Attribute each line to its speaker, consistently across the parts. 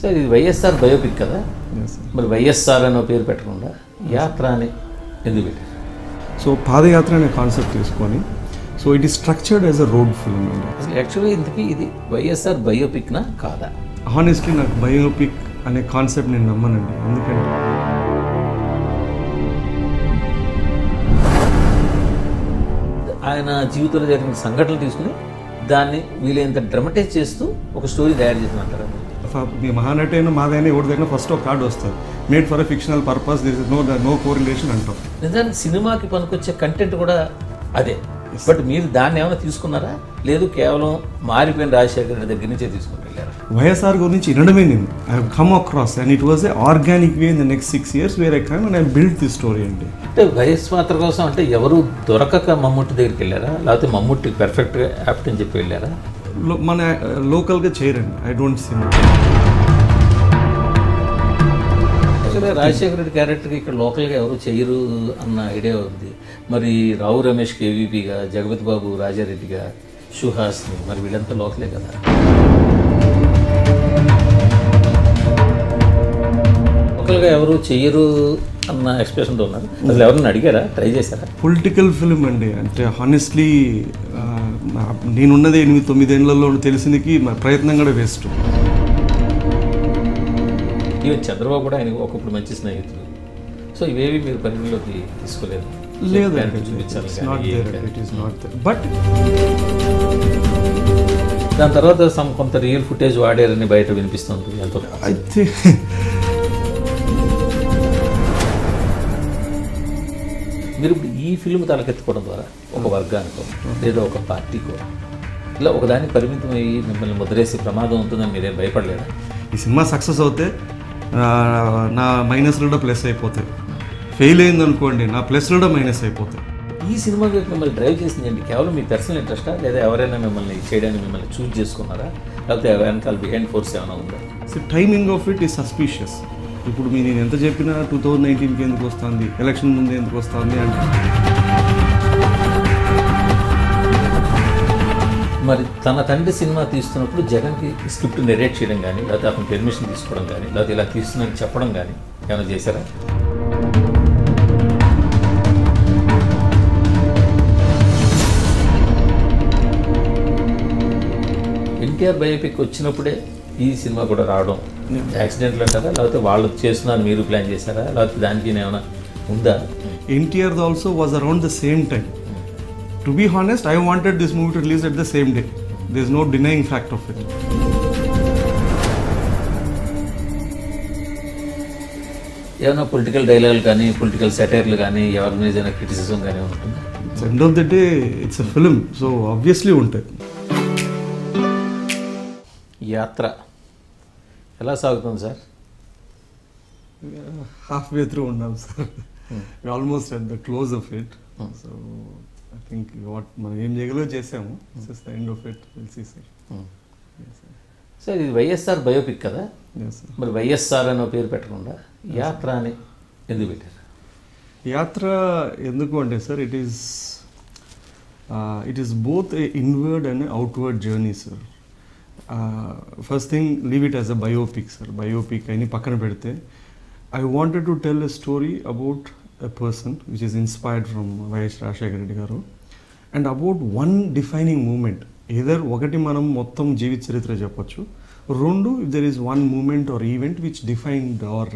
Speaker 1: Sir ఇది YSR biopic కదా, మరి వైఎస్ఆర్ అనే పేరు పెట్టకుండా యాత్ర అని ఎందుకు పెట్టారు?
Speaker 2: సో పాదయాత్ర అనే కాన్సెప్ట్ తీసుకొని, so it is structured as a road film అండి.
Speaker 1: అసలు యాక్చువల్గా ఇంతకీ ఇది వైఎస్ఆర్ బయోపిక్నా కాదా?
Speaker 2: హానెస్ట్లీ నాకు బయోపిక్ అనే కాన్సెప్ట్ నేను నమ్మనండి. ఎందుకంటే
Speaker 1: ఆయన జీవితంలో జరిగిన సంఘటనలు తీసుకుని దాన్ని వీలైనంత డ్రమటైజ్ చేస్తూ ఒక స్టోరీ తయారు చేసినట్టారు.
Speaker 2: మీ మహానటి అయినా మాదైనా ఎవరి దగ్గర ఫస్ట్ ఒక కార్డు వస్తుంది, made for a fictional purpose, this is no correlation అంటాం.
Speaker 1: నిజానికి సినిమాకి పనికొచ్చే కంటెంట్ కూడా అదే, బట్ మీరు దాన్ని ఏమైనా తీసుకున్నారా? లేదు కేవలం మారిపోయిన రాజశేఖర్ రెడ్డి దగ్గర నుంచే తీసుకుని వెళ్ళారా?
Speaker 2: వైఎస్ఆర్ గురించి వినడమే నేను, I have come across and it was a organic way in the next 6 years where I come and I build the story అండి.
Speaker 1: అంటే వైఎస్ పాత్ర కోసం అంటే ఎవరు దొరకక మమ్ముట్టి దగ్గరికి వెళ్ళారా, లేకపోతే మమ్ముట్టి పర్ఫెక్ట్గా యాప్ట్ అని చెప్పి వెళ్ళారా?
Speaker 2: మన లోకల్గా చేయరండి, ఐ డోంట్ సీ.
Speaker 1: యాక్చువల్గా రాజశేఖర రెడ్డి క్యారెక్టర్కి ఇక్కడ లోకల్గా ఎవరు చేయరు అన్న ఐడియా ఉంది. మరి రావు రమేష్ కేవీపీగా, జగపతి బాబు రాజారెడ్డిగా, సుహాస్ని, మరి వీళ్ళంతా లోకలే కదా. లోకల్గా ఎవరు చెయ్యరు అన్న ఎక్స్ప్రెషన్తో ఉన్నారు. అసలు ఎవరిని అడిగారా, ట్రై చేశారా?
Speaker 2: పొలిటికల్ ఫిల్మ్ అండి, అంటే హానెస్ట్లీ నేనున్నది 8-9 ఏళ్లలో తెలిసిందికి ప్రయత్నం కూడా వేస్ట్.
Speaker 1: ఈవెన్ చంద్రబాబు కూడా ఆయన ఒకప్పుడు మంచి స్నేహితులు. సో ఇవేవి మీరు పరిగణలోకి తీసుకోలేదు?
Speaker 2: లేదండి, బట్
Speaker 1: దాని తర్వాత కొంత రియల్ ఫుటేజ్ వాడారని బయట వినిపిస్తుంది. ఎంతో
Speaker 2: అయితే
Speaker 1: మీరు ఇప్పుడు ఈ ఫిల్మ్ తలకెత్తుకోవడం ద్వారా ఒక వర్గానికో లేదా ఒక పార్టీకో ఇలా ఒకదాన్ని పరిమితం అయ్యి మిమ్మల్ని ముద్రేసి ప్రమాదం ఉంటుందని మీరేం భయపడలేదా?
Speaker 2: ఈ సినిమా సక్సెస్ అవుతే నా మైనస్లు కూడా ప్లస్ అయిపోతాయి, ఫెయిల్ అయింది అనుకోండి నా ప్లస్లు కూడా మైనస్ అయిపోతాయి.
Speaker 1: ఈ సినిమా మిమ్మల్ని డ్రైవ్ చేసిందండి కేవలం మీ పర్సనల్ ఇంట్రెస్టా, లేదా ఎవరైనా మిమ్మల్ని చేయడానికి మిమ్మల్ని చూజ్ చేసుకున్నారా, లేకపోతే వెనకాల బిహైండ్ ఫోర్స్ ఏమైనా ఉందా?
Speaker 2: So timing of it is suspicious. ఇప్పుడు నేను ఎంత చెప్పినా 2019కి ఎందుకు వస్తుంది, ఎలక్షన్ ముందు ఎందుకు వస్తుంది అంటే.
Speaker 1: మరి తన తండ్రి సినిమా తీస్తున్నప్పుడు జగన్కి స్క్రిప్ట్ నెరేట్ చేయడం కానీ, లేకపోతే అతను పెర్మిషన్ తీసుకోవడం కానీ, లేకపోతే ఇలా తీస్తున్నాను చెప్పడం కానీ ఏమైనా చేశారా? ఎన్టీఆర్ బయోపిక్ వచ్చినప్పుడే ఈ సినిమా కూడా రావడం యాక్సిడెంట్లు అంటారా, లేకపోతే వాళ్ళు చేస్తున్నారు మీరు ప్లాన్ చేశారా, లేకపోతే దానికి ఏమైనా ఉందా?
Speaker 2: NTR also was around the same time. To be honest, I wanted this movie to release at the same day. There is no denying fact of it.
Speaker 1: ఏమైనా పొలిటికల్ డైలాగులు కానీ, పొలిటికల్ సెటైర్లు కానీ, ఎవరి మీద ఏదైనా క్రిటిసిజం కానీ ఉంటుంది?
Speaker 2: End of the day it's a film, so obviously ఉంటాయి.
Speaker 1: యాత్ర ఎలా సాగుతుంది సార్?
Speaker 2: హాఫ్ వే త్రూ ఉన్నాం sir, almost at the close of it. So I think what మనం ఏం చేయగలో చేసాము, it's the end of it, will see sir.
Speaker 1: Sir ఇది YSR biopic కదా, మరి వైఎస్ఆర్ అనే పేరు పెట్టకుండా యాత్ర అని ఎందుకు పెట్టారు?
Speaker 2: యాత్ర ఎందుకు అంటే sir, it is both a inward and outward journey sir. First thing, leave it as a biopic sir. Biopic అని పక్కన పెడితే, I wanted to tell a story about a person which is inspired from YS Rajasekhara Reddy garu, and about one defining moment. Either ఒకటి మనం మొత్తం జీవిత చరిత్ర చెప్పొచ్చు, రెండు if there is one moment or event which defined or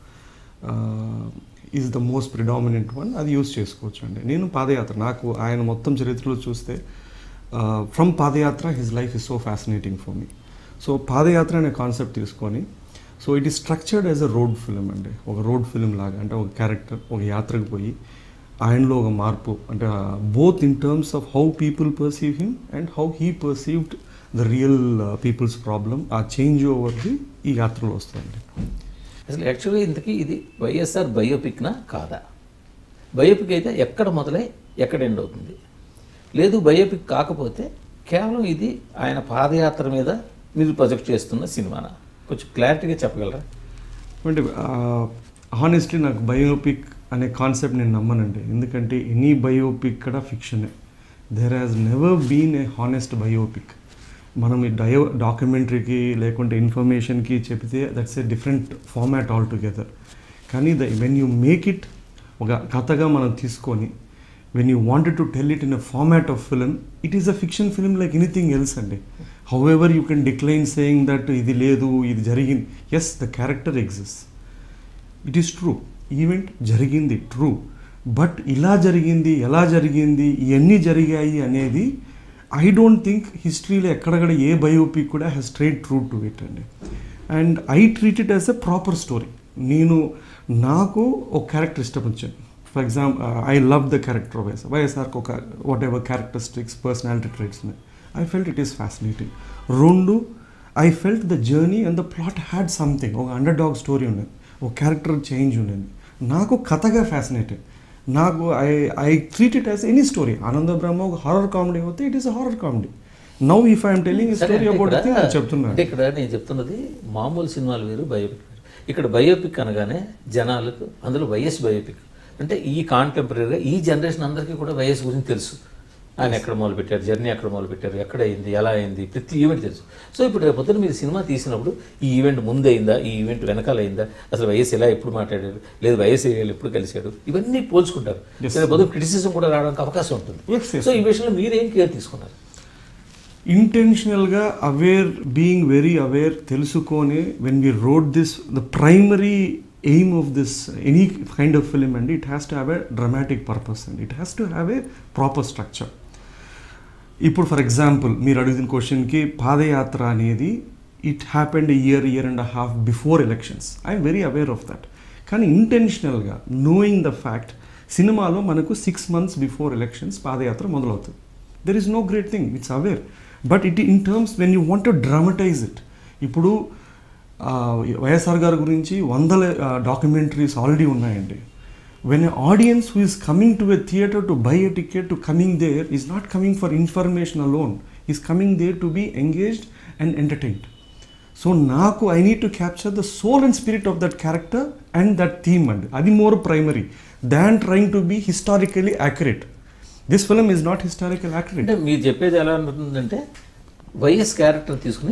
Speaker 2: is the most predominant one, అది use చేసుకోవచ్చు అండి. నేను పాదయాత్ర, నాకు ఆయన మొత్తం చరిత్రలో చూస్తే from padayatra his life is so fascinating for me. So padayatra అనే కాన్సెప్ట్ తీసుకొని, so it is structured as a road film అండి. ఒక రోడ్ ఫిల్మ్ లాగా, అంటే ఒక క్యారెక్టర్ ఒక యాత్రకు పోయి ఆయనలో ఒక మార్పు, అంటే both in terms of how people perceive him and how he perceived the real people's problem, ఆ చేంజ్ ఓవర్ది ఈ యాత్రలో వస్తుందండి.
Speaker 1: అసలు యాక్చువల్గా ఇంతకీ ఇది వైఎస్ఆర్ బయోపిక్నా కాదా? బయోపిక్ అయితే ఎక్కడ మొదలై ఎక్కడ ఎండ్ అవుతుంది? లేదు బయోపిక్ కాకపోతే కేవలం ఇది ఆయన పాదయాత్ర మీద మీరు ప్రొజెక్ట్ చేస్తున్న సినిమానా? కొంచెం క్లారిటీగా చెప్పగలరా?
Speaker 2: అంటే హానెస్ట్లీ నాకు బయోపిక్ అనే కాన్సెప్ట్ నేను నమ్మనండి. ఎందుకంటే ఎనీ బయోపిక్ కూడా ఫిక్షనే. There has never been a honest biopic. మనం ఈ డాక్యుమెంటరీకి లేకుంటే ఇన్ఫర్మేషన్కి చెప్తే that's a different format all together. కానీ వెన్ యూ మేక్ ఇట్ ఒక కథగా మనం తీసుకొని when you wanted to tell it in a format of film, it is a fiction film like anything else అండి. However you can decline saying that ఇది లేదు ఇది జరిగింది. Yes, the character exist, it is true, event జరిగింది true, but ఇలా జరిగింది ఎలా జరిగింది ఇవన్నీ జరిగాయి అనేది ఐ డోంట్ థింక్ హిస్టరీలో ఎక్కడక్కడ ఏ బయోపిక్ కూడా has straight true to it అండి. And I treat it as a proper story. నాకు ఒక క్యారెక్టర్ ఇష్టపరిచాను. For example, I love the character of వైఎస్ఆర్కి ఒక whatever characteristics personality traits ఉన్నాయి. I felt it is fascinating. రెండు, I felt the journey and the plot had something, ఒక underdog story ఉండేది, ఒక క్యారెక్టర్ చేంజ్ ఉండేది. నాకు కథగా ఫ్యాసినేటెడ్. నాకు I treat it as any story. Ananda Brahma ఒక హారర్ కామెడీ అవుతే it is a horror comedy. Now if I'm telling story about చెప్తున్నాను.
Speaker 1: ఇక్కడ నేను చెప్తున్నది మామూలు సినిమాలు వేరు, బయోపిక్ వేరు. ఇక్కడ బయోపిక్ అనగానే జనాలకు అందులో వైఎస్ బయోపిక్ అంటే ఈ కాంటెంపరీగా ఈ జనరేషన్ అందరికీ కూడా వైఎస్ గురించి తెలుసు. ఆయన ఎక్కడ మొదలుపెట్టారు, జర్నీ ఎక్కడ మొదలుపెట్టారు, ఎక్కడ అయింది, ఎలా అయింది, ప్రతి ఈవెంట్ తెలుసు. సో ఇప్పుడు రేపు పొద్దున మీరు సినిమా తీసినప్పుడు ఈ ఈవెంట్ ముందు అయిందా, ఈ ఈవెంట్ వెనకాల అయిందా, అసలు వైఎస్ ఎలా ఎప్పుడు మాట్లాడారు, లేదు వైఎస్ ఎప్పుడు కలిశాడు, ఇవన్నీ పోల్చుకుంటారు. రేపు పొద్దున క్రిటిసిజం కూడా రావడానికి అవకాశం ఉంటుంది. సో ఈ విషయంలో మీరేం కేర్ తీసుకున్నారు?
Speaker 2: ఇంటెన్షనల్గా బీయింగ్ వెరీ అవేర్, తెలుసుకొని when we wrote this, the primary aim of this any kind of film అండి, it has to have a dramatic purpose అండి, it has to have a proper structure. ఇప్పుడు for example మీరు అడిగిన క్వశ్చన్కి, పాదయాత్ర అనేది it happened year and half before elections. I'm very aware of that. కానీ ఇంటెన్షనల్గా knowing the fact, సినిమాలో మనకు 6 months బిఫోర్ ఎలక్షన్స్ పాదయాత్ర మొదలవుతుంది. There is no great thing, it's aware. But it in terms when you want to dramatize it, ఇప్పుడు వైఎస్ఆర్ గారి గురించి 100 documentaries already ఉన్నాయండి. When an audience who is coming to a theatre to buy a ticket to coming there is not coming for information alone, is coming there to be engaged and entertained. So naku I need to capture the soul and spirit of that character and that theme, and adi more primary than trying to be historically accurate. This film is not historically accurate.
Speaker 1: అంటే మీరు చెప్పేది ఎలా ఉంటుందంటే YS character తీసుకుని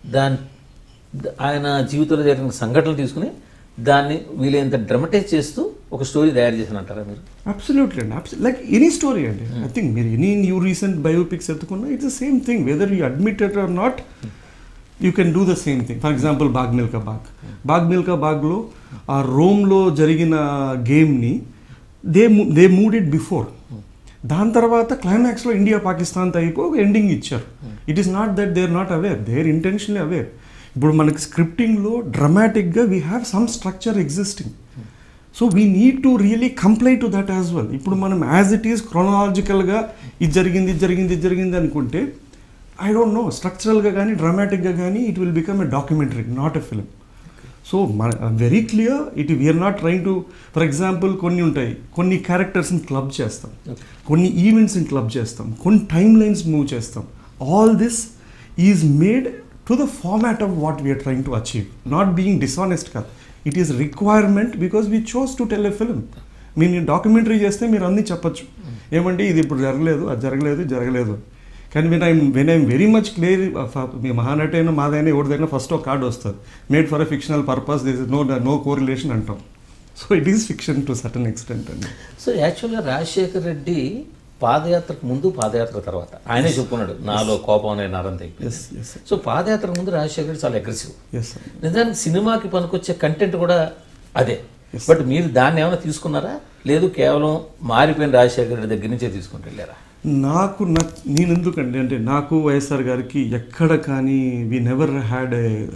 Speaker 1: ఆయన జీవితంలో జరిగిన సంఘటనలు తీసుకుని దాన్ని వీలైనంత డ్రమటైజ్ చేస్తూ ఒక స్టోరీ తయారు చేసినంటారా మీరు?
Speaker 2: అబ్సల్యూట్లీ అండి, లైక్ ఎనీ స్టోరీ అండి. ఐ థింక్ మీరు ఎనీ న్యూ రీసెంట్ బయోపిక్స్ ఎత్తుకున్నా it's the same thing, whether you admit it or not, you can do the same thing. For example Bhaag Milkha బాగ్లో ఆ రోమ్లో జరిగిన గేమ్ని దే మూడ్ ఇట్ బిఫోర్. దాని తర్వాత క్లైమాక్స్లో ఇండియా పాకిస్తాన్తో అయిపోయి ఒక ఎండింగ్ ఇచ్చారు. It is not that they are not aware, they are intentionally aware. ఇప్పుడు మనకి స్క్రిప్టింగ్లో డ్రమాటిక్గా we have some structure existing, so we need to really comply to that as well. ఇప్పుడు మనం యాజ్ ఇట్ ఈస్ క్రోనాలజికల్గా ఇది జరిగింది అనుకుంటే ఐ డోంట్ నో, స్ట్రక్చరల్గా కానీ డ్రామాటిక్గా కానీ it will become a documentary, not a film. So very clear it we're not trying to, for example కొన్ని ఉంటాయి, కొన్ని క్యారెక్టర్స్ని క్లబ్ చేస్తాం, కొన్ని ఈవెంట్స్ని క్లబ్ చేస్తాం, కొన్ని టైమ్ లైన్స్ మూవ్ చేస్తాం. All this is made to the format of what we're trying to achieve, not being dishonest కాదు. It is requirement because we chose to tell a film. మీరు documentary చేస్తే మీరు అన్నీ చెప్పచ్చు, ఏమంటే ఇది ఇప్పుడు జరగలేదు, అది జరగలేదు. కానీ when I'm very much clear, మీ మహానటి అయినా మాదైనా ఎవరిదైనా ఫస్ట్ ఒక కార్డు వస్తుంది, made for a fictional purpose, this is no correlation అంటాం. So it is fiction to certain extent అండి.
Speaker 1: సో యాక్చువల్గా రాజశేఖర్ రెడ్డి పాదయాత్రకు ముందు, పాదయాత్ర తర్వాత ఆయనే చెప్పుకున్నాడు నాలో కోపం అనే నరం తెగి. సో పాదయాత్ర ముందు రాజశేఖర్ రెడ్డి చాలా అగ్రెసివ్. నిజానికి సినిమాకి పనికొచ్చే కంటెంట్ కూడా అదే. బట్ మీరు దాన్ని ఏమైనా తీసుకున్నారా, లేదు కేవలం మారిపోయిన రాజశేఖర్ రెడ్డి దగ్గర నుంచే తీసుకుంటూ వెళ్ళారా?
Speaker 2: నేను ఎందుకండి అంటే నాకు వైఎస్ఆర్ గారికి ఎక్కడ కానీ we never had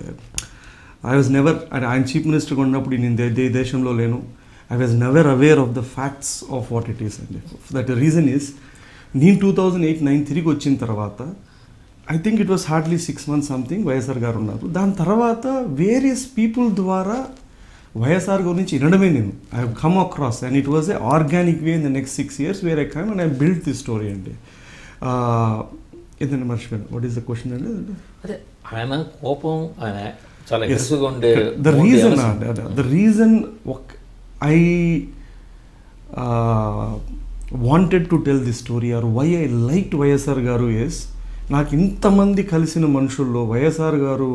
Speaker 2: I was never, ఆయన చీఫ్ మినిస్టర్గా ఉన్నప్పుడు నేను దేశంలో లేను. I was never aware of the facts of what it is. That the reason is, నేను 2008-9 తిరిగి వచ్చిన తర్వాత I think it was hardly 6 months something YSR గారు ఉన్నారు. దాని తర్వాత వేరియస్ పీపుల్ ద్వారా వైఎస్ఆర్ గురించి వినడమే నేను. I have come across and it was a organic way in the next 6 years where I come and I build this story అండి. ఏదైనా మర్చిపోయాను, వాట్ ఈస్ ద క్వశ్చన్ అండి?
Speaker 1: అదే ఆయన కోపం, ఆయన చాలా అగ్రెసివ్గా ఉండే
Speaker 2: the reason I wanted to tell this story or why I liked YSR Garu is నాకు ఇంతమంది కలిసిన మనుషుల్లో వైఎస్ఆర్ గారు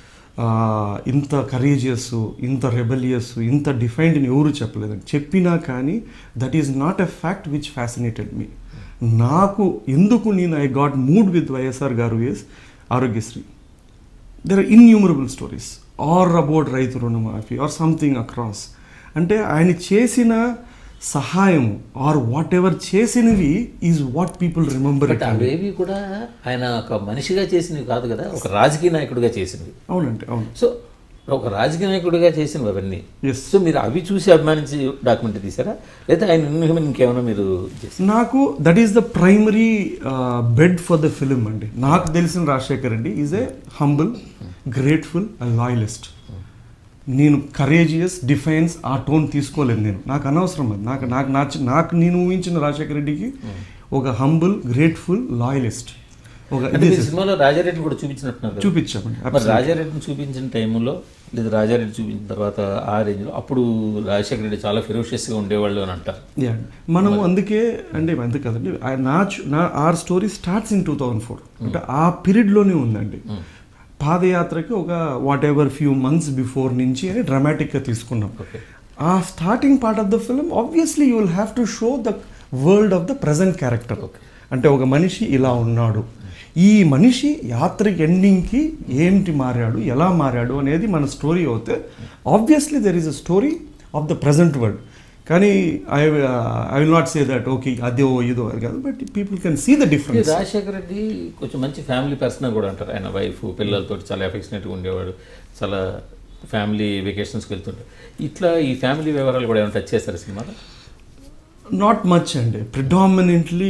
Speaker 2: ఇంత కరేజియస్, ఇంత రెబెలియస్, ఇంత డిఫైన్డ్ ఎవరు చెప్పలేదండి. చెప్పినా కానీ that is not a fact which fascinated me. నాకు ఎందుకు నేను I got moved with YSR గారు is Aarogyasri. There are innumerable stories or about Rythu Runamafi or something across. అంటే ఆయన చేసిన సహాయం ఆర్ వాట్ ఎవర్ చేసినవి ఈజ్ వాట్ పీపుల్ రిమెంబర్.
Speaker 1: అవేవి కూడా ఆయన ఒక మనిషిగా చేసినవి కాదు కదా, ఒక రాజకీయ నాయకుడిగా చేసినవి.
Speaker 2: అవునండి, అవును.
Speaker 1: సో ఒక రాజకీయ నాయకుడిగా చేసినవి అవన్నీ. సో మీరు అవి చూసి అభిమానించి డాక్యుమెంట్ తీసారా, లేదా ఆయన ఇంకేమైనా మీరు?
Speaker 2: నాకు that is the primary bed for the film అండి. నాకు తెలిసిన Rajasekhar Reddy is a humble, grateful and loyalist. నేను కరేజియస్, డిఫెన్స్ ఆ టోన్ తీసుకోలేదు నేను. నాకు అనవసరం అది. నాకు నేను ఊహించిన రాజశేఖర రెడ్డికి ఒక హంబుల్, గ్రేట్ఫుల్, లాయలిస్ట్. ఒక
Speaker 1: సినిమాలో రాజారెడ్డిని కూడా చూపించినట్టున్నారు.
Speaker 2: చూపించామండి.
Speaker 1: రాజారెడ్డిని చూపించిన టైంలో లేదా రాజారెడ్డి చూపించిన తర్వాత ఆ రేంజ్లో అప్పుడు రాజశేఖర రెడ్డి చాలా ఫెరోషియస్గా ఉండేవాళ్ళు అని అంటారు.
Speaker 2: మనము అందుకే అంటే అందుకు కదండి, ఆర్ స్టోరీ స్టార్ట్స్ ఇన్ 2004. అంటే ఆ పీరియడ్లోనే ఉందండి. పాదయాత్రకి ఒక whatever few months before నుంచి అని డ్రామాటిక్గా తీసుకున్నాం. ఆ starting part of the film obviously you will have to show the world of the present character. అంటే ఒక మనిషి ఇలా ఉన్నాడు, ఈ మనిషి యాత్రకి ఎండింగ్కి ఏంటి మారాడు, ఎలా మారాడు అనేది మన స్టోరీ అవుతే obviously there is a story of the present world. కానీ I will not say that okay అదో ఇదో అది కాదు, but people can see the difference.
Speaker 1: Rajasekhara Reddy కొంచెం మంచి ఫ్యామిలీ పర్సన్ కూడా అంటారు. ఆయన వైఫ్ పిల్లలతో చాలా ఎఫెక్షనేట్గా ఉండేవాడు, చాలా ఫ్యామిలీ వెకేషన్స్కి వెళ్తుంటాడు. ఇట్లా ఈ ఫ్యామిలీ వివరాలు కూడా ఏమైనా టచ్ చేస్తారు సినిమాలో?
Speaker 2: నాట్ మచ్ అండి. Predominantly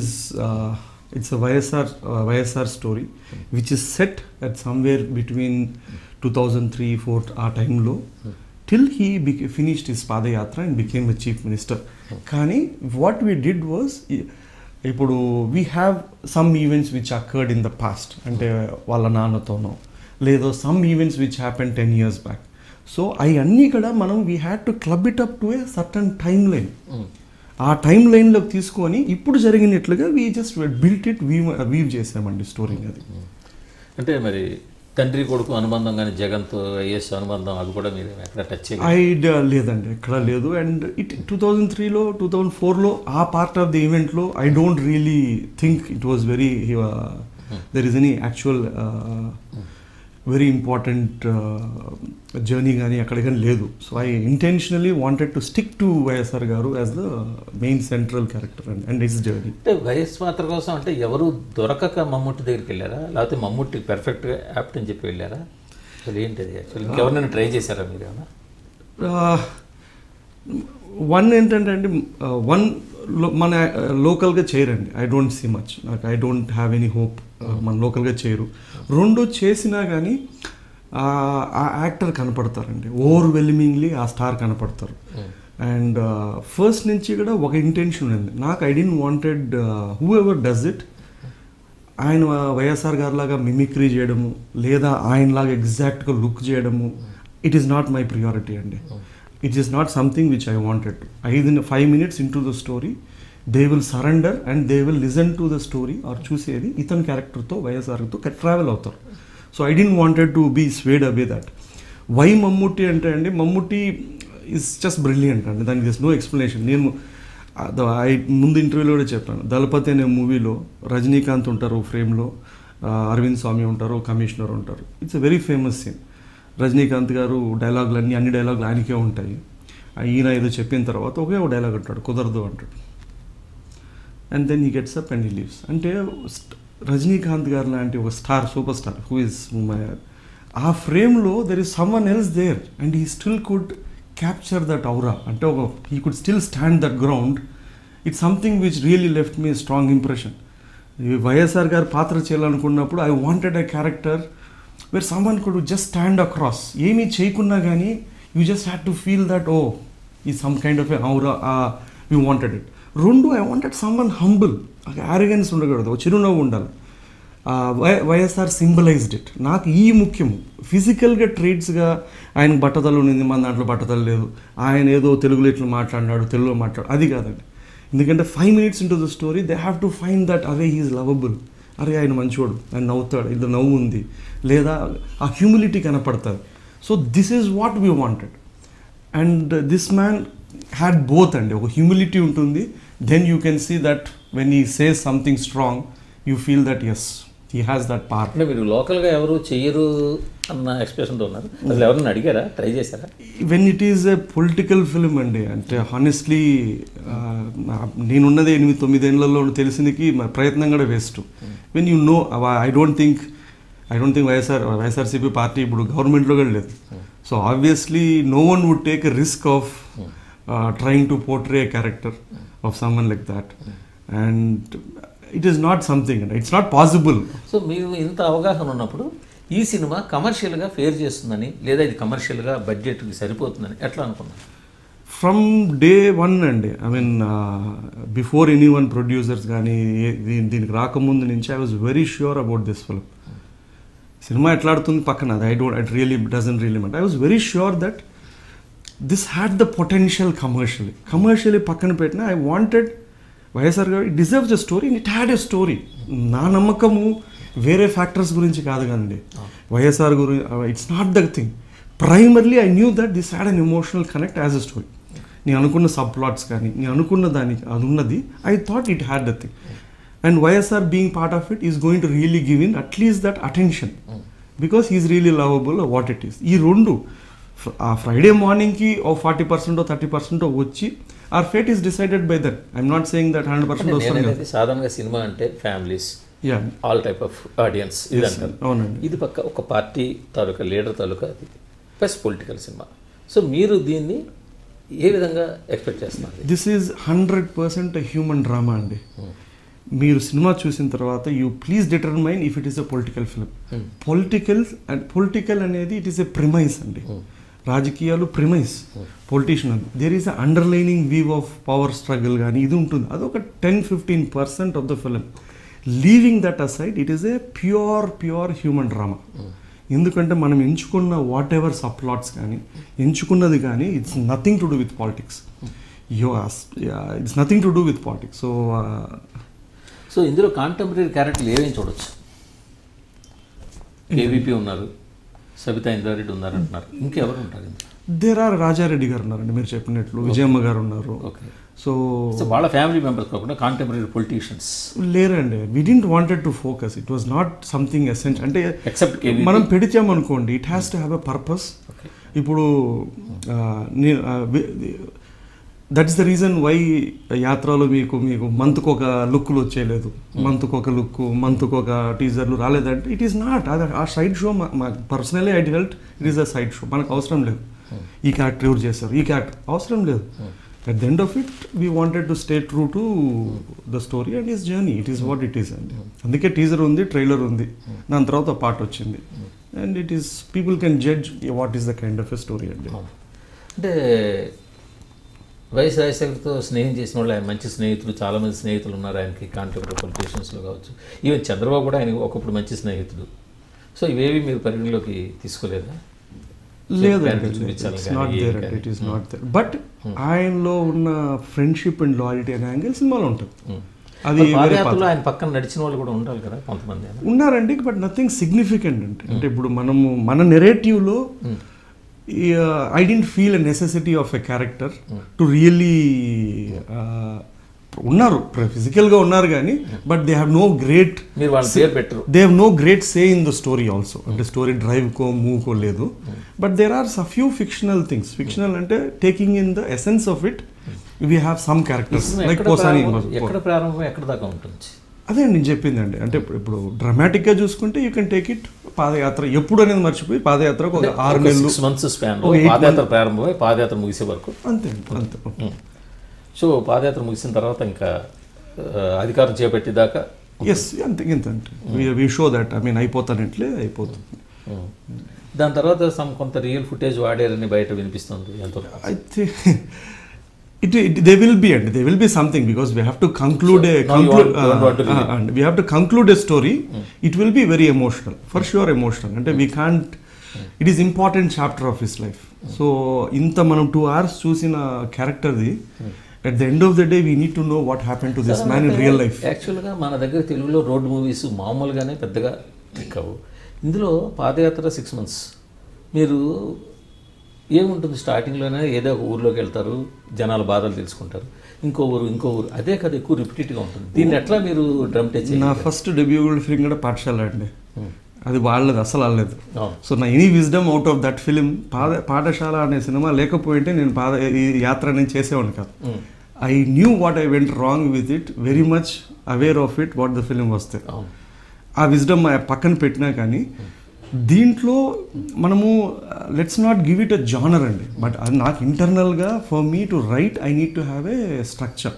Speaker 2: it's YSR story which is set at somewhere between 2003-04 ఆ టైంలో till he finished his padayatra and became a chief minister. కానీ what we did was, ఇప్పుడు we have some events which occurred in the past, అంటే వాళ్ళ నాన్నతోనో లేదో some events which happened 10 years back. So అవన్నీ కూడా మనం we had to club it up to a certain timeline. ఆ time లైన్లోకి తీసుకొని ఇప్పుడు జరిగినట్లుగా we just built it, weave చేసామండి స్టోరీని. అది
Speaker 1: అంటే మరి తండ్రి కొడుకు అనుబంధం కానీ జగన్తో ఐఎస్ అనుబంధం అది కూడా మీరు ఎక్కడ టచ్
Speaker 2: ఐడియా లేదండి, ఎక్కడ లేదు. అండ్ 2003లో 2004లో ఆ పార్ట్ ఆఫ్ ది ఈవెంట్లో I don't really think it was there is any actual very important journey కానీ అక్కడ కానీ లేదు. So I intentionally wanted to stick to YSR గారు as the main central character and his journey.
Speaker 1: అంటే వైఎస్ పాత్ర కోసం అంటే ఎవరు దొరకక మమ్ముట్టి దగ్గరికి వెళ్ళారా, లేకపోతే మమ్ముట్టి పర్ఫెక్ట్గా యాప్ట్ అని చెప్పి వెళ్ళారా? అసలు ఏంటిది యాక్చువల్ ఇంకెవరినైనా ట్రై చేశారా మీరు ఏమన్నా?
Speaker 2: వన్ ఏంటంటే అండి, మన లోకల్గా చేయరండి. ఐ డోంట్ సీ మచ్, నాకు I don't have any hope మన లోకల్గా చేయరు. రెండు చేసినా కానీ ఆ యాక్టర్ కనపడతారండి, ఓవర్వెల్మింగ్లీ ఆ స్టార్ కనపడతారు. అండ్ ఫస్ట్ నుంచి కూడా ఒక ఇంటెన్షన్ ఉంది నాకు. I don't wanted whoever does it ఆయన వైఎస్ఆర్ గారిలాగా మిమిక్రీ చేయడము లేదా ఆయనలాగా ఎగ్జాక్ట్గా లుక్ చేయడము, it is not my priority అండి. It is not something which I wanted. 5 minutes into the story, they will surrender and they will listen to the story or చూసేది ఇతని క్యారెక్టర్తో వైఎస్ఆర్తో ట్రావెల్ అవుతారు. So I don't wanted to be swayed away that. Why Mammootty అంటే అండి, Mammootty is just brilliant అండి, దానికి this no explanation. నేను ముందు ఇంటర్వ్యూలో కూడా చెప్పాను, దళపతి అనే మూవీలో రజనీకాంత్ ఉంటారు ఫ్రేమ్లో, అరవింద్ స్వామి ఉంటారు, కమిషనర్ ఉంటారు. It's a very famous scene. Rajinikanth గారు డైలాగులు అన్ని డైలాగులు ఆయనకే ఉంటాయి. ఈయన ఏదో చెప్పిన తర్వాత ఒకే ఒక డైలాగ్ అంటాడు, కుదరదు అంటాడు. And then he gets up and he leaves. అంటే రజనీకాంత్ గారు లాంటి ఒక star, super star who is ఆ ఫ్రేమ్లో there is someone else there and he still could capture that aura. అంటే he could still stand that ground. It's something which really left me strong impression. YSR గారు పాత్ర చేయాలనుకున్నప్పుడు I wanted a character where someone could just stand across. ఏమీ చేయకున్నా కానీ you just had to feel that is some kind of a aura, we wanted it. రెండు, I wanted someone humble, arrogance ఉండకూడదు, చిరునవ్వు ఉండాలి. YSR symbolised it. నాకు ఈ ముఖ్యము. ఫిజికల్గా ట్రేడ్స్గా ఆయనకు బట్టతలు ఉండింది, మన దాంట్లో బట్టతలు లేదు, ఆయన ఏదో తెలుగులో ఇట్లా మాట్లాడినాడు, తెలుగులో అది కాదండి. ఎందుకంటే 5 minutes into the story they have to find that away he is lovable అరే ఆయన మంచివాడు, ఆయన నవ్వుతాడు, ఇది నవ్వు ఉంది, లేదా ఆ హ్యూమిలిటీ కనపడుతుంది. So this is what we wanted. And this man had both అండి. ఒక హ్యూమిలిటీ ఉంటుంది, then you can see that when he says something strong you feel that yes he has that part.
Speaker 1: అంటే మీరు లోకల్గా ఎవరు చెయ్యరు అన్న ఎక్స్ప్రెషన్తో ఉన్నారు, అసలు ఎవరైనా అడిగారా, ట్రై చేశారా?
Speaker 2: When it is a political film అండి, అంటే హానెస్ట్లీ నేనున్నదే 8-9 ఏళ్లలో తెలిసిందికి ప్రయత్నం కూడా waste. When you know, I don't think YSRCP party ఇప్పుడు గవర్నమెంట్లో కూడా లేదు. So obviously no one would take a risk of trying to portray a character of someone like that. And it is not something and it's not possible.
Speaker 1: So మీకు ఇంత అవగాహన ఉన్నప్పుడు ఈ cinema కమర్షియల్గా ఫేర్ చేస్తుందని, లేదా ఇది కమర్షియల్గా బడ్జెట్కి సరిపోతుందని ఎట్లా అనుకున్నారు?
Speaker 2: ఫ్రమ్ డే వన్ అండి, I mean before any one producers కానీ దీనికి రాకముందు నుంచి I was very sure about this film. సినిమా ఎట్లాడుతుంది పక్కన, అది it really doesn't really matter. I was very sure that this had the potential commercially పక్కన పెట్టిన ఐ వాంటెడ్ వైఎస్ఆర్ గారు it deserves a story, it had a story. నా నమ్మకము వేరే ఫ్యాక్టర్స్ గురించి కాదు కానీ వైఎస్ఆర్ గురించి, it's not the thing. Primarily I knew that this had an emotional connect as a story. నేను అనుకున్న సబ్ ప్లాట్స్ కానీ నేను అనుకున్న దానికి అది ఉన్నది, I thought it had the thing. And YSR being part of it is going to really give in at least that attention because he's really lovable what it is. ఈ రెండు ఆ ఫ్రైడే మార్నింగ్కి ఓ 40% 30% వచ్చి our fate is decided by that. I'm not saying that 100% వస్తుంది.
Speaker 1: సాధారణంగా సినిమా అంటే families, all type of audience ఇది అంటారు.
Speaker 2: అవునండి.
Speaker 1: ఇది పక్క ఒక పార్టీ తాలూకా లీడర్ తాలూకా ప్లస్ పొలిటికల్ సినిమా. సో మీరు దీన్ని ఏ విధంగా ఎక్స్పెక్ట్ చేస్తున్నారు?
Speaker 2: దిస్ ఈజ్ 100% హ్యూమన్ డ్రామా అండి. మీరు సినిమా చూసిన తర్వాత you please determine if it is a political film. Political అనేది ఇట్ ఈస్ ఎ ప్రిమైస్ అండి. రాజకీయాలు ప్రిమైస్, పొలిటీషియన్ అని there is a underlining weave of power struggle కానీ ఇది ఉంటుంది. అదొక 10-15% of the film. Leaving that aside it is a pure human drama. ఎందుకంటే మనం ఎంచుకున్న వాట్ ఎవర్ సబ్ ప్లాట్స్ కానీ ఎంచుకున్నది కానీ it's nothing to do with politics. It's nothing to do with politics.
Speaker 1: So ఇందులో కాంటెంపరీ క్యారెక్టర్లు ఏమేమి చూడొచ్చు? కేవీపీ ఉన్నారు, సబితా ఇంద్రారెడ్డి ఉన్నారు అంటున్నారు, ఇంకెవరు ఉంటారు?
Speaker 2: దేర్ ఆర్ రాజారెడ్డి గారు ఉన్నారండి, మీరు చెప్పినట్లు విజయమ్మ గారు ఉన్నారు.
Speaker 1: ఓకే.
Speaker 2: సో
Speaker 1: వాళ్ళ ఫ్యామిలీ మెంబర్స్ కాకుండా కాంటెంపరీ పొలిటీషియన్స్
Speaker 2: లేరండి. We didn't wanted to focus, it was not something essential. అంటే
Speaker 1: ఎక్సెప్ట్
Speaker 2: మనం పెడిచామనుకోండి it has to have a purpose. ఇప్పుడు that is the reason why యాత్రలో మీకు మంత్కు ఒక లుక్లు వచ్చేయలేదు, మంత్కు ఒక లుక్, మంత్కు ఒక టీజర్లు రాలేదంటే ఇట్ ఈస్ నాట్. అది ఆ side show personally I felt it is a side show. మనకు అవసరం లేదు ఈ క్యారెక్టర్ ఎవరు చేస్తారు, ఈ క్యారెక్టర్ అవసరం లేదు. At the end of it we wanted to stay true to the story and his journey. It is what it is అండి. అందుకే టీజర్ ఉంది, ట్రైలర్ ఉంది, దాని తర్వాత పాట వచ్చింది. And it is people can judge what is the kind of a story అండి.
Speaker 1: అంటే వైఎస్ రాజశేఖర్తో స్నేహం చేసిన వాళ్ళు ఆయన మంచి స్నేహితులు, చాలామంది స్నేహితులు ఉన్నారు ఆయనకి కాంటెంపరీ పొలిటీషియన్స్లో కావచ్చు. ఈవెన్ చంద్రబాబు కూడా ఆయన ఒకప్పుడు మంచి స్నేహితుడు. సో ఇవేవి మీరు పరిగణలోకి తీసుకోలేదా?
Speaker 2: లేదండి, ఇట్స్ నాట్ దేర్ అండి, it is not there. But ఆయనలో ఉన్న ఫ్రెండ్షిప్ అండ్ లాయల్టీ అనే యాంగిల్ సినిమాలో ఉంటుంది. అది
Speaker 1: పాదయాత్రలో ఆయన పక్కన నడిచిన వాళ్ళు కూడా ఉండాలి కదా కొంతమంది.
Speaker 2: ఉన్నారండి, బట్ నథింగ్ సిగ్నిఫికెంట్ అంటే. అంటే ఇప్పుడు మనము మన నెరేటివ్లో I didn't feel a necessity of a character to really ఉన్నారు, ఫిజికల్గా ఉన్నారు కానీ but they have no great say in the story also. అంటే స్టోరీ డ్రైవ్కో మూవ్కో లేదు. But there are few fictional things. Fictional అంటే taking in the essence of it we have some characters like Posani.
Speaker 1: ఎక్కడ ప్రారంభం ఎక్కడ దాకా ఉంటుంది?
Speaker 2: అదే నేను చెప్పిందండి. అంటే ఇప్పుడు డ్రామాటిక్గా చూసుకుంటే you can take it padayatra ఎప్పుడు అనేది మర్చిపోయి పాదయాత్రకు ఒక 6 నెలలు
Speaker 1: పాదయాత్ర ప్రారంభమై పాదయాత్ర ముగిసే వరకు
Speaker 2: అంతే.
Speaker 1: సో పాదయాత్ర ముగిసిన తర్వాత ఇంకా అధికారం చేపట్టేదాకా
Speaker 2: ఎస్ అంతే ఇంత అంటే we show that I mean అయిపోతానంటే అయిపోతుంది.
Speaker 1: దాని తర్వాత కొంత రియల్ ఫుటేజ్ వాడారని బయట వినిపిస్తుంది.
Speaker 2: అయితే there will be something because we have to conclude we have to conclude a story. It will be very emotional, for sure emotional. And we can't, it is important chapter of his life. So inta manam 2 hours chusina character di at the end of the day we need to know what happened to this man in real life.
Speaker 1: యాక్చువల్గా మన దగ్గర తెలుగులో road movies మామూలుగానే పెద్దగా ఎక్కవు. ఇందులో పాదయాత్ర 6 months మీరు ఏముంటుంది, స్టార్టింగ్లోనే ఏదో ఒక ఊర్లోకి వెళ్తారు, జనాల బాధలు తెలుసుకుంటారు, ఇంకో ఊరు అదే కదా ఎక్కువ రిపిటేటివ్గా ఉంటుంది. దీన్ని ఎట్లా మీరు డ్రమ్ టచ్?
Speaker 2: నా ఫస్ట్ డెబ్యూ ఫిల్మ్ కూడా పాఠశాల అండి, అది వాళ్ళది అసలు వాళ్ళలేదు. సో నా any wisdom out of that film Paathshala అనే సినిమా లేకపోయింటే నేను ఈ యాత్ర నేను చేసేవాడిని కాదు. I knew what I went wrong with it, very much aware of it what the film వస్తే. ఆ విజ్డమ్ పక్కన పెట్టినా కానీ దీంట్లో మనము let's not give it a genre అండి, బట్ అది నాకు ఇంటర్నల్గా for me to write I need to have a structure.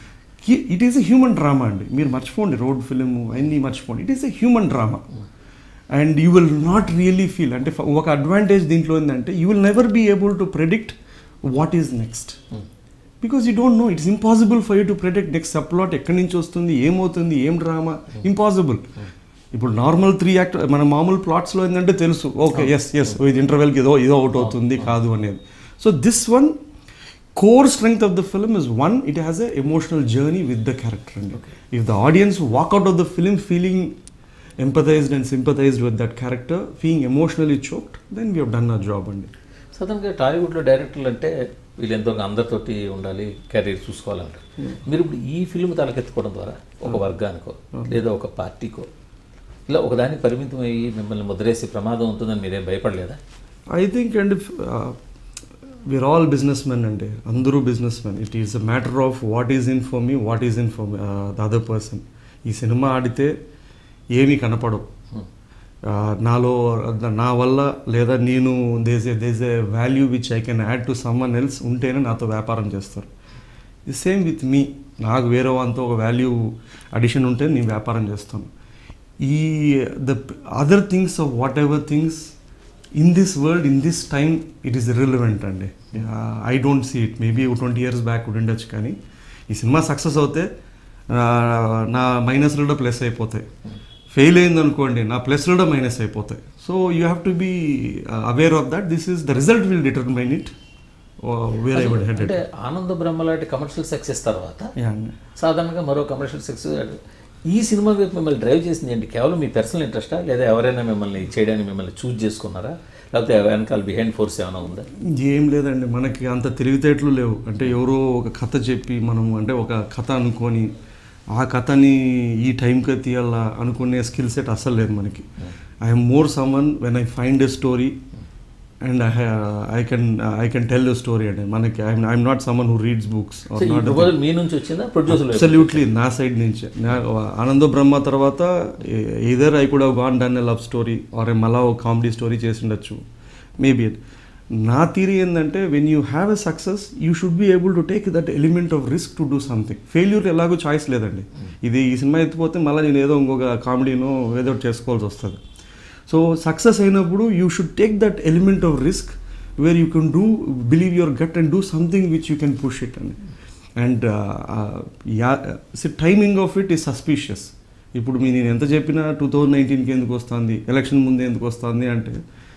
Speaker 2: It is a human drama అండి, మీరు మర్చిపోండి రోడ్ ఫిలిం అన్నీ మర్చిపోండి, it is a human drama. And you will not really feel, అంటే ఒక అడ్వాంటేజ్ దీంట్లో ఏంటంటే you will never be able to predict what is next, because you don't know. It's impossible for you to predict next subplot ఎక్కడి నుంచి వస్తుంది, ఏమవుతుంది, ఏం drama, impossible. ఇప్పుడు నార్మల్ 3 యాక్ట్ మన మామూలు ప్లాట్స్లో ఏంటంటే తెలుసు, ఓకే ఎస్ ఇది ఇంటర్వెల్కి ఏదో అవుట్ అవుతుంది కాదు అనేది. So this one core strength of the film is one, it has a emotional journey with the character. If the audience walk out of the film feeling empathized and sympathized with that character, feeling emotionally choked, then we have done our job. And
Speaker 1: సాధారణంగా టాలీవుడ్లో డైరెక్టర్లు అంటే వీళ్ళు ఎంతో అందరితోటి ఉండాలి, career చూసుకోవాలంటారు. మీరు ఇప్పుడు ఈ ఫిల్మ్ తలకెత్తుకోవడం ద్వారా ఒక వర్గానికో లేదా ఒక పార్టీకో ఇలా ఒకదానికి పరిమితం అయ్యి మిమ్మల్ని ముద్రేసే ప్రమాదం ఉంటుందని మీరేం భయపడలేదా?
Speaker 2: I think and if we're all businessmen and andru businessmen, it is a matter of what is in for me, what is in for me, the other person. ఈ సినిమా ఆడితే ఏమీ కనపడవు నాలో, నా వల్ల లేదా నేను there's a value which I can add to someone else ఉంటేనే నాతో వ్యాపారం చేస్తారు. ది సేమ్ విత్ మీ, నాకు వేరే వాళ్ళతో ఒక వాల్యూ అడిషన్ ఉంటే నేను వ్యాపారం చేస్తాను. ఈ the other things of whatever things in this world, in this time, it is irrelevant అండి. I don't see it. Maybe 20 years back ఉండొచ్చు, కానీ ఈ సినిమా సక్సెస్ అవుతే నా మైనస్లు కూడా ప్లస్ అయిపోతాయి, ఫెయిల్ అయింది అనుకోండి నా ప్లస్లు కూడా మైనస్ అయిపోతాయి. So you have to be aware of that. This is the result will determine it where I would head.
Speaker 1: అంటే ఆనంద బ్రహ్మ లాంటి కమర్షియల్ సక్సెస్ తర్వాత సాధారణంగా మరో కమర్షియల్ సక్సెస్, ఈ సినిమా వైపు మిమ్మల్ని డ్రైవ్ చేసింది ఏంటి? కేవలం మీ పర్సనల్ ఇంట్రెస్టా, లేదా ఎవరైనా మిమ్మల్ని చేయడానికి మిమ్మల్ని చూజ్ చేసుకున్నారా, లేకపోతే వెనకాల బిహైండ్ ఫోర్స్ ఏమైనా ఉందా?
Speaker 2: ఏం లేదండి, మనకి అంత తెలివితేటలు లేవు. అంటే ఎవరో ఒక కథ చెప్పి మనం అంటే ఒక కథ అనుకొని ఆ కథని ఈ టైంకి తీయాలా అనుకునే స్కిల్ సెట్ అస్సలు లేదు మనకి. I'm more someone when I find a story and I can tell a story. And మనకి I'm not someone who reads books or not.
Speaker 1: మీ నుంచి వచ్చిందా ప్రొడ్యూసర్?
Speaker 2: Absolutely నా సైడ్ నుంచి. ఆనంద బ్రహ్మ తర్వాత either I could have gone done a love story or a మళ్ళా ఒక comedy story చేసిండొచ్చు మేబీ. నా థియరీ ఏంటంటే when you have a success you should be able to take that element of risk to do something. Failure ఎలాగో choice లేదండి. ఈ cinema ఎత్తిపోతే మళ్ళీ నేను ఏదో ఇంకొక కామెడీనో ఏదో చేసుకోవాల్సి వస్తుంది. సో సక్సెస్ అయినప్పుడు you should take that element of risk where you can do believe your gut and do something which you can push it and timing of it is suspicious. ఇప్పుడు నేను ఎంత చెప్పినా 2019కి ఎందుకు వస్తుంది, ఎలక్షన్ ముందే ఎందుకు వస్తుంది అంటే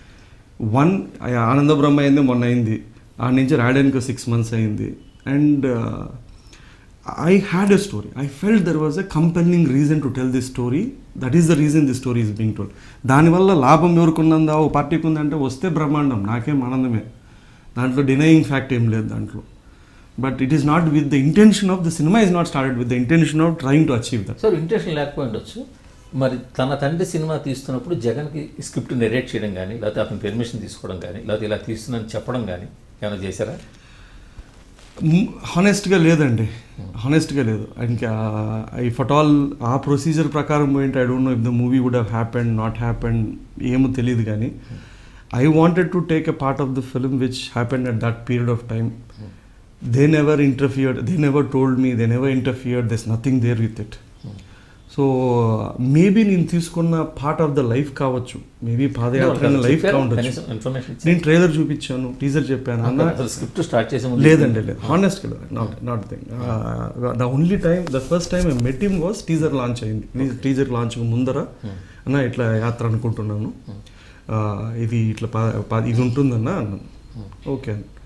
Speaker 2: ఆనంద బ్రహ్మ అయింది మొన్న అయింది, ఆ నుంచి రాయడానికి 6 months అయింది. And I had a story. I felt there was a compelling reason to tell this story. That is the reason this story is being told. దానివల్ల లాభం ఎవరుకున్నందా ఓ పార్టీకి ఉందంటే వస్తే బ్రహ్మాండం, నాకేం ఆనందమే, దాంట్లో డినయింగ్ ఫ్యాక్ట్ ఏం లేదు దాంట్లో. But it is not with the intention of the cinema is not started with the intention of trying to achieve that.
Speaker 1: So intention లేకపోయిండొచ్చు. మరి తన తండ్రి సినిమా తీస్తున్నప్పుడు జగన్కి స్క్రిప్ట్ నెరేట్ చేయడం కానీ, లేకపోతే అతను పెర్మిషన్ తీసుకోవడం కానీ, లేకపోతే ఇలా తీస్తున్నాను చెప్పడం కానీ ఏమైనా చేశారా?
Speaker 2: హానెస్ట్గా లేదండి, హానెస్ట్గా లేదు. ఇంకా ఇఫ్ అట్ ఆల్ ఆ ప్రొసీజర్ ప్రకారం పోయింటే I don't know if the movie would have happened not happened ఏమో తెలియదు. కానీ I wanted to take a part of the film which happened at that period of time. They never interfered, they never told me, they never interfered, there's nothing there with it. So maybe నేను తీసుకున్న part of the life కావచ్చు, maybe padayatra life కావచ్చు. నేను trailer చూపించాను, teaser చెప్పాను అన్న,
Speaker 1: script start చేసే
Speaker 2: లేదండి లేదు, హానెస్ట్గా not thing. The only time the first time I met him was teaser launch అయింది. టీజర్ లాంచ్ ముందర అన్న ఇట్లా యాత్ర అనుకుంటున్నాను, ఇది ఇట్లా ఇది ఉంటుందన్న అన్నాను. Okay,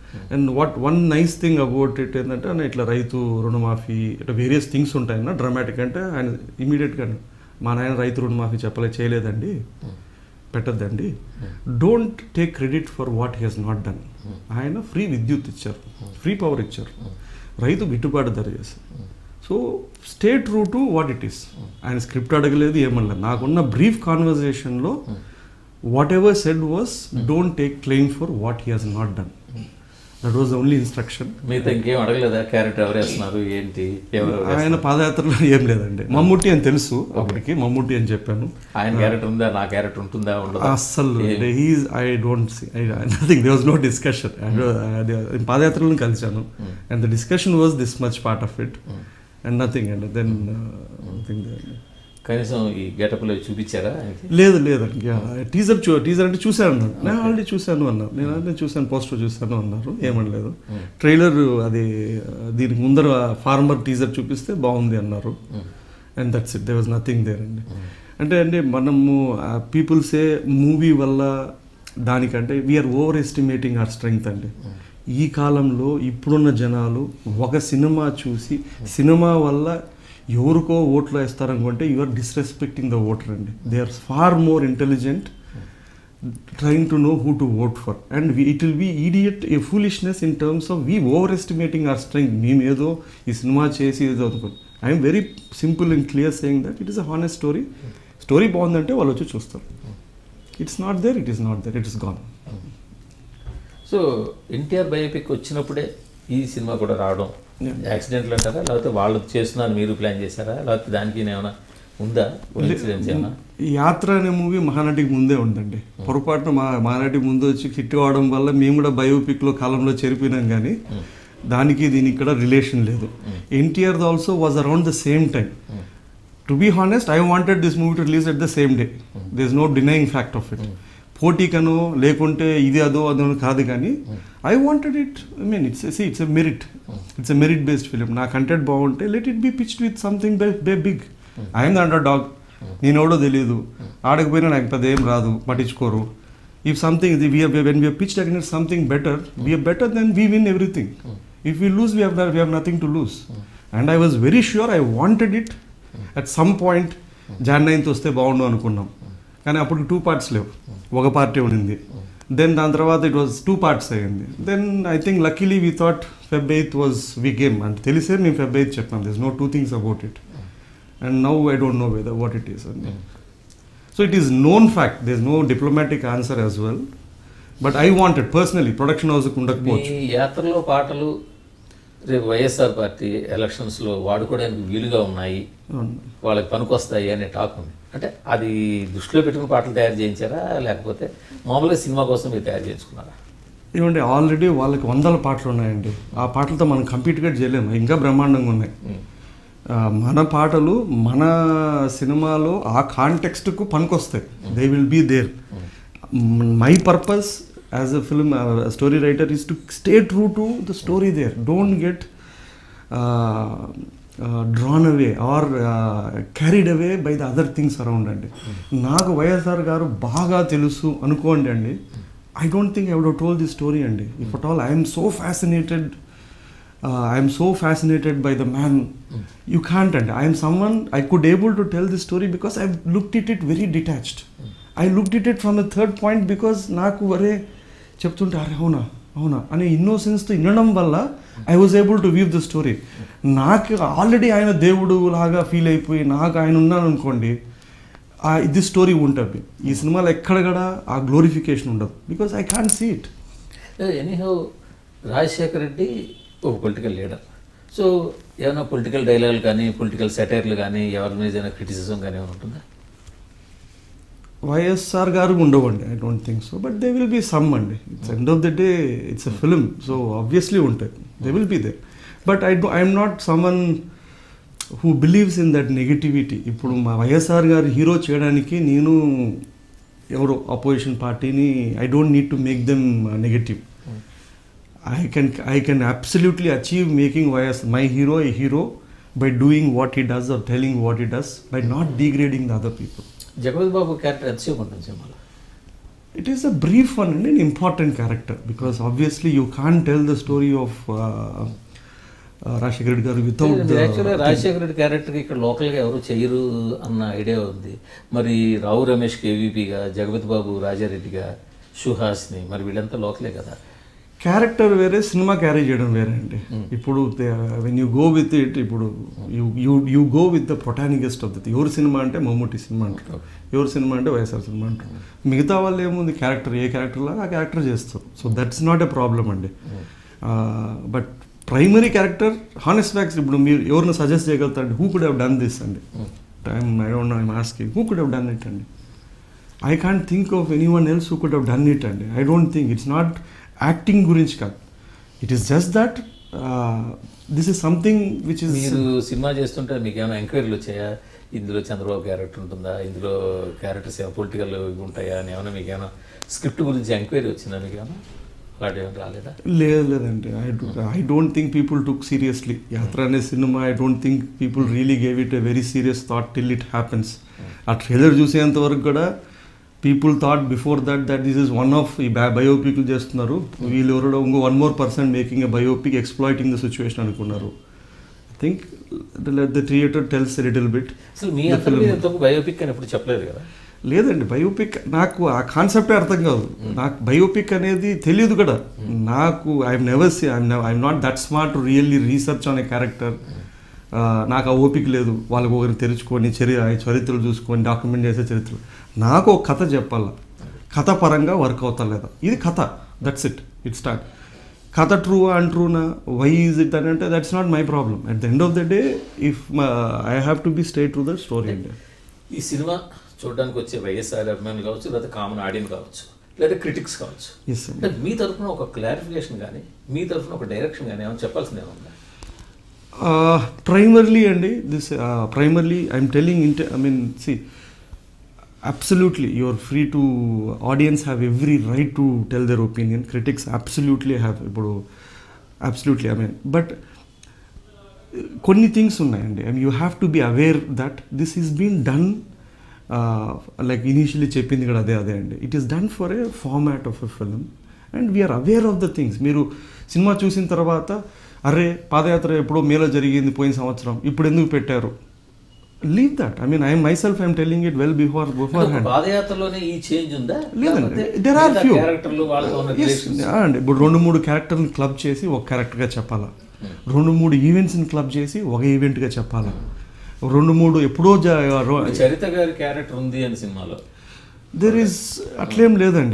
Speaker 2: and one nice thing about it ఏంటంటే ఆయన ఇట్లా రైతు రుణమాఫీ ఇట్లా వేరియస్ థింగ్స్ ఉంటాయన్న డ్రామాటిక్ అంటే ఆయన ఇమీడియట్గా మా నాయన రైతు రుణమాఫీ చేయలేదండి, పెట్టద్దండి, don't take credit for what he has not done. ఆయన ఫ్రీ విద్యుత్ ఇచ్చారు, ఫ్రీ పవర్ ఇచ్చారు, రైతు గిట్టుబాటు ధర చేశారు. So stay true to what it is. ఆయన స్క్రిప్ట్ అడగలేదు, ఏమనలేదు. నాకున్న బ్రీఫ్ కాన్వర్జేషన్లో whatever said was don't take claim for what he has not done. That was the only instruction.
Speaker 1: మీతో ఇంకేం అడగలేదా? క్యారెక్టర్ ఎవరు వేస్తున్నారు ఏంటి?
Speaker 2: ఆయన పాదయాత్రలో ఏం లేదండి. మమ్ముట్టి అని తెలుసు అప్పటికి, మమ్ముట్టి అని చెప్పాను.
Speaker 1: ఆయన క్యారెక్టర్ ఉందా, నా క్యారెక్టర్ ఉంటుందా?
Speaker 2: అస్సలు I don't see nothing, there was no discussion. పాదయాత్రలో కలిశాను and the discussion was this much part of it and nothing. And then
Speaker 1: కనీసం ఈ గెటప్లో చూపించారా?
Speaker 2: లేదండి. టీజర్ అంటే చూశాను, నేను ఆల్రెడీ చూశాను అన్నారు. నేను చూశాను, పోస్టర్ చూశాను అన్నారు, ఏమనలేదు. ట్రైలర్ అది దీనికి ముందర ఫార్మర్ టీజర్ చూపిస్తే బాగుంది అన్నారు. And that's it, there was nothing there అండి. అంటే మనము పీపుల్సే మూవీ వల్ల దానికంటే we're overestimating our strength అండి. ఈ కాలంలో ఇప్పుడున్న జనాలు ఒక సినిమా చూసి సినిమా వల్ల ఎవరికో ఓట్లు వేస్తారనుకుంటే you are disrespecting the voter అండి. They are far more intelligent trying to know who to vote for. And it will be idiot a foolishness in terms of we overestimating our strength. మేము ఏదో ఈ cinema చేసి ఏదో అనుకోండి. I'm very simple and clear saying that it is a honest story. Story బాగుందంటే వాళ్ళు వచ్చి చూస్తారు. It's not there, it is not there, it is gone.
Speaker 1: So NTR biopic వచ్చినప్పుడే ఈ సినిమా కూడా రావడం యాక్సిడెంట్లు అంటారా, లేకపోతే వాళ్ళు చేస్తున్నారు మీరు ప్లాన్ చేశారా, లేకపోతే దానికి ఏమైనా ఉందా ఇన్సిడెంట్స్ ఏమైనా?
Speaker 2: యాత్ర అనే మూవీ మహానటికి ముందే ఉందండి. పొరపాటున మహానటికి ముందు వచ్చి హిట్ కావడం వల్ల మేము కూడా బయోపిక్లో కాలంలో చేరిపోయినాం, కానీ దానికి దీనికి కూడా రిలేషన్ లేదు. NTR also was around the same time. To be honest, I wanted this movie to release at the same day. There is no denying fact of it. పోటీకనో లేకుంటే ఇది అదో కాదు, కానీ I wanted it. I mean it's a merit, it's a merit based film. నా content బాగుంటే let it be pitched with something big. I'm the underdog, నేను ఎవడో తెలియదు, ఆడకపోయినా నాకు పెద్ద ఏం రాదు, పట్టించుకోరు. If something when we're pitched against something better, we're better then we win everything. If we lose we have nothing to lose. And I was very sure I wanted it. At some point Jan 9th వస్తే బాగుండు అనుకున్నాం, కానీ అప్పుడు 2 parts లేవు, ఒక party ఉండింది. Then దాని తర్వాత ఇట్ వాజ్ 2 parts అయ్యింది. Then I think luckily we thought Feb 8th was the game అంటే తెలిసే మేము Feb 8th చెప్పాం. This no 2 things about it and now I don't know whether what it is. So it is known fact, there is no diplomatic answer as well. But I wanted personally production హౌస్కి ఉండకపోవచ్చు.
Speaker 1: ఈ యాత్రలో పాటలు రేపు YSR party ఎలక్షన్స్లో వాడుకోవడానికి వీలుగా ఉన్నాయి, వాళ్ళకి పనికొస్తాయి అనే టాక్ ఉంది. అంటే అది దృష్టిలో పెట్టుకుని పాటలు తయారు చేయించారా, లేకపోతే మామూలుగా సినిమా కోసం మీరు తయారు చేయించుకున్నారా?
Speaker 2: ఏమంటే ఆల్రెడీ వాళ్ళకి 100 పాటలు ఉన్నాయండి. ఆ పాటలతో మనం కంపీట్ చేయలేము, ఇంకా బ్రహ్మాండంగా ఉన్నాయి. మన పాటలు మన సినిమాలో ఆ కాంటెక్స్ట్కు పనికొస్తాయి. They will be there. My purpose as a film story writer is to stay true to the story there. Don't get drawn away or carried away by the other things around అండి. నాకు వైఎస్ఆర్ గారు బాగా తెలుసు అనుకోండి అండి, I don't think I would have told this story అండి. If at all I am so fascinated by the man, you can't. And I am someone I could able to tell this story because I looked at it very detached. I looked at it from a third point because నాకు వరే చెప్తుంటే అరే అవునా అనే ఇన్నోసెన్స్తో వినడం వల్ల I was able to weave the story. నాకు ఆల్రెడీ ఆయన దేవుడు లాగా ఫీల్ అయిపోయి నాకు ఆయన ఉన్నాను అనుకోండి, ఇది స్టోరీ ఉంటుంది. ఈ సినిమాలో ఎక్కడ కూడా ఆ గ్లోరిఫికేషన్ ఉండదు, because I can't see it.
Speaker 1: Anyhow Rajasekhar Reddy ఒక పొలిటికల్ లీడర్. సో ఏమైనా పొలిటికల్ డైలాగులు కానీ పొలిటికల్ సెటైర్లు కానీ ఎవరి మీద ఏదైనా క్రిటిసిజం కానీ ఏమైనా ఉంటుందా?
Speaker 2: వైఎస్ఆర్ గారు ఉండవండి, I don't think so. But they will be some అండి. It's end of the day it's a film, so obviously ఉంటాయి, they will be they. But I'm not someone who believes in that negativity. ఇప్పుడు మా వైఎస్ఆర్ గారు hero చేయడానికి నేను ఎవరో opposition పార్టీని I don't need to make them negative. I can absolutely achieve making my hero a hero by doing what he does or telling what he does, by not degrading the other people.
Speaker 1: Jagapathi Babu character ఎంతసేపు ఉంటుంది సినిమాలో?
Speaker 2: It is a brief one and an important character, because obviously you can't tell the story of Rajశేఖర్ Reddy గారు without the...
Speaker 1: యాక్చువల్గా రాజశేఖర రెడ్డి క్యారెక్టర్కి ఇక్కడ లోకల్గా ఎవరు చేయరు అన్న ఐడియా ఉంది. మరి రావు రమేష్ కేవీపీగా, జగపతి బాబు రాజారెడ్డిగా, సుహాస్ని, మరి వీళ్ళంతా లోకలే కదా.
Speaker 2: క్యారెక్టర్ వేరే, సినిమా క్యారీ చేయడం వేరే అండి. ఇప్పుడు when you go with it, ఇప్పుడు you go with the protagonist of the ఎవరి సినిమా అంటే మమ్మూటి సినిమా అంటారు, ఎవరి సినిమా అంటే వైఎస్ఆర్ సినిమా అంటారు. మిగతా వాళ్ళు ఏముంది, క్యారెక్టర్ ఏ క్యారెక్టర్ లాగా ఆ క్యారెక్టర్ చేస్తారు. So that's not a problem అండి. But primary character, honest facts, ఇప్పుడు మీరు ఎవరిని సజెస్ట్ చేయగలుగుతారండి who could have done this అండి? I don't know, I'm asking who could have done it అండి. I can't think of anyone else who could have done it అండి. I don't think. It's not acting గురించి కాదు, it is just that this is something which is...
Speaker 1: మీరు cinema చేస్తుంటే మీకు ఏమైనా ఎంక్వైరీలు వచ్చాయా? ఇందులో చంద్రబాబు క్యారెక్టర్ ఉంటుందా, ఇందులో క్యారెక్టర్స్ ఏమైనా పొలిటికల్ ఉంటాయా అని ఏమైనా మీకు ఏమైనా స్క్రిప్ట్ గురించి ఎంక్వైరీ వచ్చిందా? మీకు ఏమైనా అలాంటి ఏమైనా రాలేదా?
Speaker 2: లేదండి. I don't think people took seriously Yatra అనే cinema. I don't think people really gave it a very serious thought till it happens. ఆ ట్రైలర్ చూసేంత వరకు కూడా people thought before that this is one of ఈ బయోపిక్లు చేస్తున్నారు, వీళ్ళు ఎవరో ఇంకో 1% making a biopic exploiting the situation అనుకున్నారు. I think the theatre tells a little bit.
Speaker 1: అసలు మీ అందరూ బయోపిక్ అని ఎప్పుడు చెప్పలేదు కదా?
Speaker 2: లేదండి, బయోపిక్ నాకు ఆ కాన్సెప్టే అర్థం కాదు. నాకు బయోపిక్ అనేది తెలియదు కూడా. నాకు I'm never see, I'm not that smart to really research on a character. నాకు ఆ ఓపిక లేదు వాళ్ళకి ఒకరిని తెరుచుకొని చరిత్రలు చూసుకొని డాక్యుమెంట్ చేసే చరిత్రలు. నాకు ఒక కథ చెప్పాలా, కథ పరంగా వర్క్ అవుతా లేదా, ఇది కథ, దట్స్ ఇట్, ఇట్ స్టార్ట్. కథ ట్రూవా అన్ట్రూనా, వై ఈజ్ ఇట్ అని అంటే that's not my problem. At the end of the day if I have to be straight to the story అండి.
Speaker 1: ఈ సినిమా చూడడానికి వచ్చే వైఎస్ఆర్ అభిమానులు కావచ్చు, లేదా కామన్ ఆడియన్స్ కావచ్చు, లేదా క్రిటిక్స్ కావచ్చు, అంటే మీ తరఫున ఒక క్లారిఫికేషన్ కానీ, మీ తరఫున ఒక డైరెక్షన్ కానీ ఏమైనా చెప్పాల్సింది ఏమన్నా?
Speaker 2: Primarily అండి, this primarily I'm telling, I mean, see, absolutely you're free to, audience have every right to tell their opinion, critics absolutely have, ఇప్పుడు absolutely, I mean, but కొన్ని థింగ్స్ ఉన్నాయండి. I mean, you have to be aware that this is being done, like initially చెప్పింది కూడా అదే అండి. It is done for a format of a film and we are aware of the things. మీరు cinema చూసిన తర్వాత అరే పాదయాత్ర ఎప్పుడో మేలో జరిగింది పోయిన సంవత్సరం, ఇప్పుడు ఎందుకు పెట్టారు, leave that. I mean I'm myself I'm telling it well beforehand.
Speaker 1: పాదయాత్రలోనే ఈ చేంజ్ ఉందా?
Speaker 2: లేదండి, దేర్ ఆర్ ఫ్యూ అండి. ఇప్పుడు 2-3 క్యారెక్టర్ని క్లబ్ చేసి ఒక క్యారెక్టర్గా చెప్పాలా, 2-3 ఈవెంట్స్ని క్లబ్ చేసి ఒక ఈవెంట్గా చెప్పాలా, 2-3 ఎప్పుడో
Speaker 1: చరిత గారి క్యారెక్టర్ ఉంది అని సినిమాలో
Speaker 2: దేర్ ఈస్ అట్లేం లేదండి.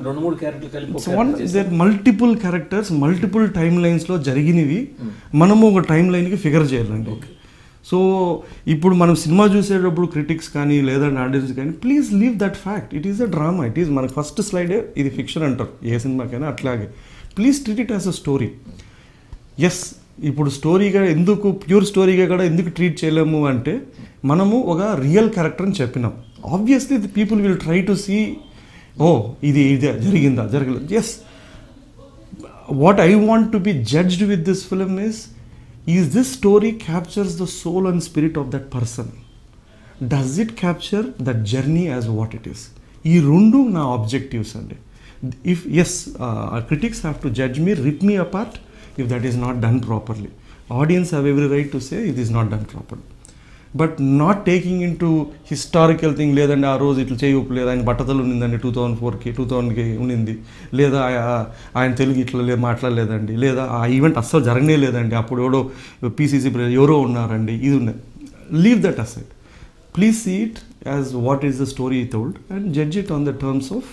Speaker 2: There multiple characters, multiple time లైన్స్లో జరిగినవి మనము ఒక టైమ్ లైన్కి ఫిగర్ చేయాలండి. సో ఇప్పుడు మనం సినిమా చూసేటప్పుడు క్రిటిక్స్ కానీ లేదా ఆడియన్స్ కానీ please leave that fact. It is a drama. It is మనకు ఫస్ట్ స్లైడే ఇది ఫిక్షన్ అంటారు ఏ సినిమాకైనా, అట్లాగే please treat it as a story. Yes, ఇప్పుడు స్టోరీగా ఎందుకు, ప్యూర్ స్టోరీగా కూడా ఎందుకు ట్రీట్ చేయలేము అంటే మనము ఒక రియల్ క్యారెక్టర్ అని చెప్పినాం. Obviously the people will try to see, oh ఇది జరిగిందా జరగలేదు. Yes, what I want to be judged with this film is this story captures the soul and spirit of that person? Does it capture that journey as what it is? ఈ రెండు నా objectives అండి. If yes, critics have to judge me, rip me apart if that is not done properly. Audience have every right to say it is not done properly. But not taking into historical thing, లేదండి ఆ రోజు ఇట్లా చేయొప్పు, లేదా ఆయన బట్టతలు ఉన్నిందండి 2000కి ఉన్నింది, లేదా ఆయన తెలుగు ఇట్లా మాట్లాడలేదండి, లేదా ఆ ఈవెంట్ అస్సలు జరగనే లేదండి, అప్పుడు ఎవడో పీసీసీ ఎవరో ఉన్నారండి, ఇది ఉన్నది. Leave that aside. Please see it as what is the story told and judge it on the terms of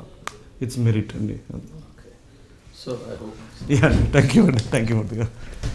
Speaker 2: its merit అండి.
Speaker 1: సో
Speaker 2: యా, థ్యాంక్ యూ అండి, థ్యాంక్ యూ.